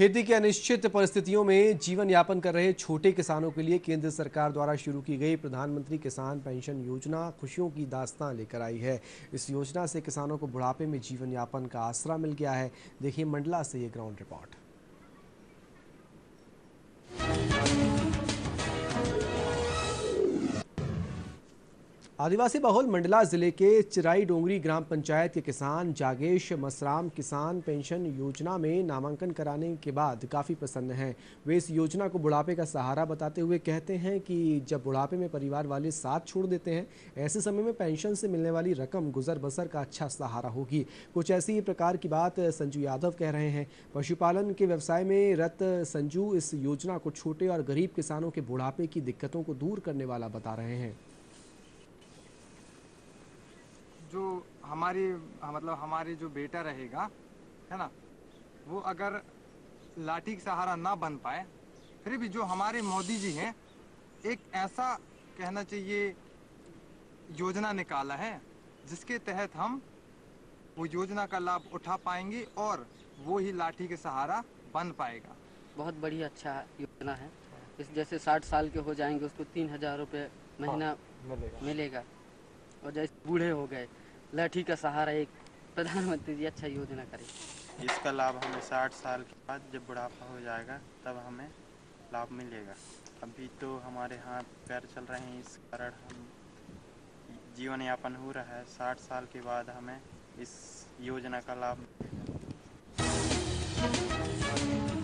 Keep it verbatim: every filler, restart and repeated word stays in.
खेती की अनिश्चित परिस्थितियों में जीवन यापन कर रहे छोटे किसानों के लिए केंद्र सरकार द्वारा शुरू की गई प्रधानमंत्री किसान पेंशन योजना खुशियों की दास्तां लेकर आई है। इस योजना से किसानों को बुढ़ापे में जीवन यापन का आसरा मिल गया है। देखिए मंडला से ये ग्राउंड रिपोर्ट। आदिवासी बहुल मंडला जिले के चिराई डोंगरी ग्राम पंचायत के किसान जागेश मसराम किसान पेंशन योजना में नामांकन कराने के बाद काफ़ी प्रसन्न हैं। वे इस योजना को बुढ़ापे का सहारा बताते हुए कहते हैं कि जब बुढ़ापे में परिवार वाले साथ छोड़ देते हैं, ऐसे समय में पेंशन से मिलने वाली रकम गुजर बसर का अच्छा सहारा होगी। कुछ ऐसी प्रकार की बात संजू यादव कह रहे हैं। पशुपालन के व्यवसाय में रत संजू इस योजना को छोटे और गरीब किसानों के बुढ़ापे की दिक्कतों को दूर करने वाला बता रहे हैं। जो हमारी मतलब हमारी जो बेटा रहेगा है ना, वो अगर लाठी का सहारा ना बन पाए, फिर भी जो हमारे मोदी जी हैं एक ऐसा कहना चाहिए योजना निकाला है जिसके तहत हम वो योजना का लाभ उठा पाएंगे और वो ही लाठी के सहारा बन पाएगा। बहुत बढ़िया अच्छा योजना है। इस जैसे साठ साल के हो जाएंगे उसको तीन हजार रुपये महीना हाँ, मिलेगा मिलेगा और जैसे बूढ़े हो गए लाठी का सहारा एक प्रधानमंत्री जी अच्छा योजना करे। इसका लाभ हमें साठ साल के बाद जब बुढ़ापा हो जाएगा तब हमें लाभ मिलेगा। अभी तो हमारे हाथ पैर चल रहे हैं, इस कारण हम जीवन यापन हो रहा है। साठ साल के बाद हमें इस योजना का लाभ मिलेगा।